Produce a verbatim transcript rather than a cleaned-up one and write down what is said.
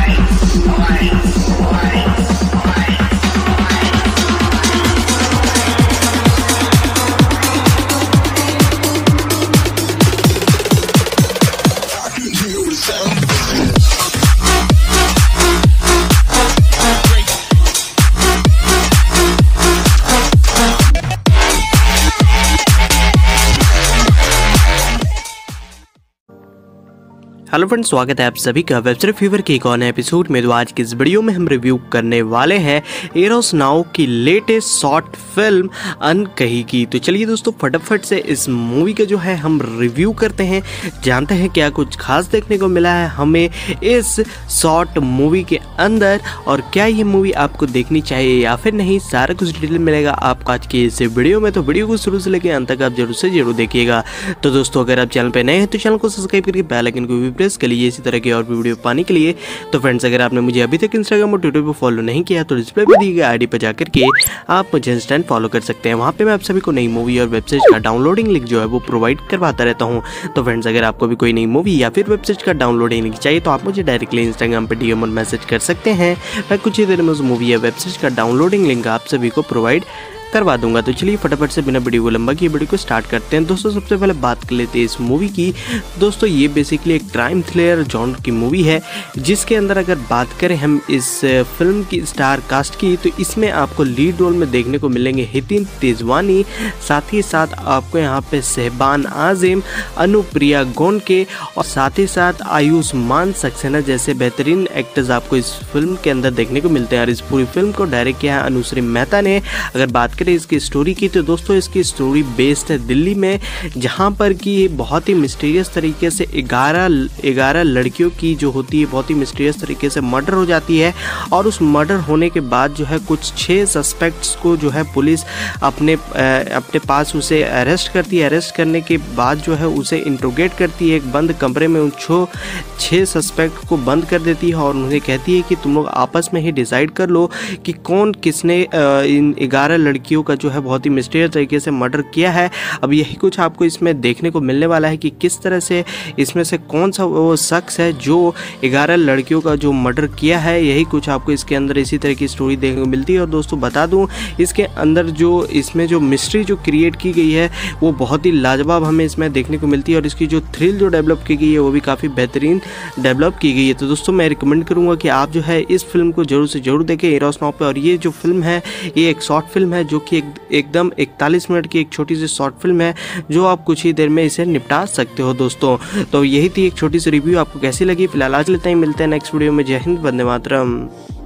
Hello friends, स्वागत है आप सभी का वेब सीरीज फीवर के एक और नए एपिसोड में। तो आज की इस वीडियो में हम रिव्यू करने वाले हैं एरोस नाउ की लेटेस्ट शॉर्ट फिल्म अनकही की। तो चलिए दोस्तों, फटाफट से इस मूवी का जो है हम रिव्यू करते हैं, जानते हैं क्या कुछ खास देखने को मिला है हमें इस शॉर्ट मूवी के अंदर और क्या ये मूवी आपको देखनी चाहिए या फिर नहीं। सारा कुछ डिटेल मिलेगा आपको आज की इस वीडियो में, तो वीडियो को शुरू से लेकर अंत तक आप जरूर से जरूर देखिएगा। तो दोस्तों, अगर आप चैनल पर नए हैं तो चैनल को सब्सक्राइब करके बेल आइकन को भी प्रेस कर लीजिए इसी तरह के और भी वीडियो पाने के लिए। तो फ्रेंड्स, अगर आपने मुझे अभी तक इंस्टाग्राम और ट्विटर पर फॉलो नहीं किया तो डिस्प्ले पर दी गई आईडी पर जाकर के आप मुझे इंस्टेंट फॉलो कर सकते हैं। वहाँ पे मैं आप सभी को नई मूवी और वेब सीरीज का डाउनलोडिंग लिंक जो है वो प्रोवाइड करवाता रहता हूँ। तो फ्रेंड्स, अगर आपको भी कोई नई मूवी या फिर वेब सीरीज का डाउनलोडिंग लिंक चाहिए तो आप मुझे डायरेक्टली इंस्टाग्राम पर डीएम और मैसेज कर सकते हैं। मैं कुछ ही देर में उस मूवी या वेब सीरीज का डाउनलोडिंग लिंक आप सभी को प्रोवाइड करवा दूंगा। तो चलिए फटाफट से बिना वीडियो को लंबा किए वीडियो को स्टार्ट करते हैं। दोस्तों, सबसे पहले बात कर लेते हैं इस मूवी की। दोस्तों, ये बेसिकली एक क्राइम थ्रिलर जॉनर की मूवी है, जिसके अंदर अगर बात करें हम इस फिल्म की स्टार कास्ट की तो इसमें आपको लीड रोल में देखने को मिलेंगे हितिन तेजवानी, साथ ही साथ आपको यहाँ पे शहबान आजिम, अनुप्रिया गोंडके और साथ ही साथ आयुष्मान सक्सेना जैसे बेहतरीन एक्टर्स आपको इस फिल्म के अंदर देखने को मिलते हैं। और इस पूरी फिल्म को डायरेक्ट किया है अनुश्री मेहता ने। अगर बात करें इसकी स्टोरी की तो दोस्तों, इसकी स्टोरी बेस्ड है दिल्ली में, जहां पर कि बहुत ही मिस्टीरियस तरीके से ग्यारह ग्यारह लड़कियों की जो होती है बहुत ही मिस्टीरियस तरीके से मर्डर हो जाती है। और उस मर्डर होने के बाद जो है कुछ छः सस्पेक्ट्स को जो है पुलिस अपने अपने पास उसे अरेस्ट करती है। अरेस्ट करने के बाद जो है उसे इंट्रोगेट करती है एक बंद कमरे में, उन छो छः सस्पेक्ट को बंद कर देती है और उन्हें कहती है कि तुम लोग आपस में ही डिसाइड कर लो कि कौन किसने इन ग्यारह लड़कियों का जो है बहुत ही मिस्टीरियस तरीके से मर्डर किया है। अब यही कुछ आपको इसमें देखने को मिलने वाला है कि किस तरह से इसमें से कौन सा वो शख्स है जो ग्यारह लड़कियों का जो मर्डर किया है। यही कुछ आपको इसके अंदर इसी तरह की स्टोरी देखने को मिलती है। और दोस्तों, बता दूं, इसके अंदर जो इसमें जो मिस्ट्री जो क्रिएट की गई है वो बहुत ही लाजवाब हमें इसमें देखने को मिलती है। और इसकी जो थ्रिल जो डेवलप की गई है वो भी काफ़ी बेहतरीन डेवलप की गई है। तो दोस्तों, मैं रिकमेंड करूँगा कि आप जो है इस फिल्म को जरूर से जरूर देखें एरोस नाउ पे। और ये जो फिल्म है ये एक शॉर्ट फिल्म है जो कि एक, एकदम इकतालीस मिनट की एक छोटी सी शॉर्ट फिल्म है जो आप कुछ ही देर में इसे निपटा सकते हो दोस्तों। तो यही थी एक छोटी सी रिव्यू, आपको कैसी लगी। फिलहाल आज लेते हैं, मिलते हैं नेक्स्ट वीडियो में। जय हिंद, वंदे मातरम।